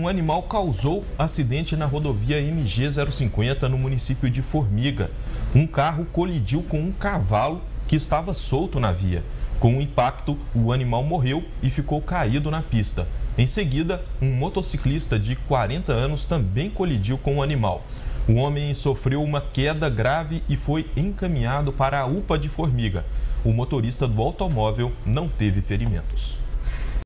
Um animal causou acidente na rodovia MG-050 no município de Formiga. Um carro colidiu com um cavalo que estava solto na via. Com o impacto, o animal morreu e ficou caído na pista. Em seguida, um motociclista de 40 anos também colidiu com o animal. O homem sofreu uma queda grave e foi encaminhado para a UPA de Formiga. O motorista do automóvel não teve ferimentos.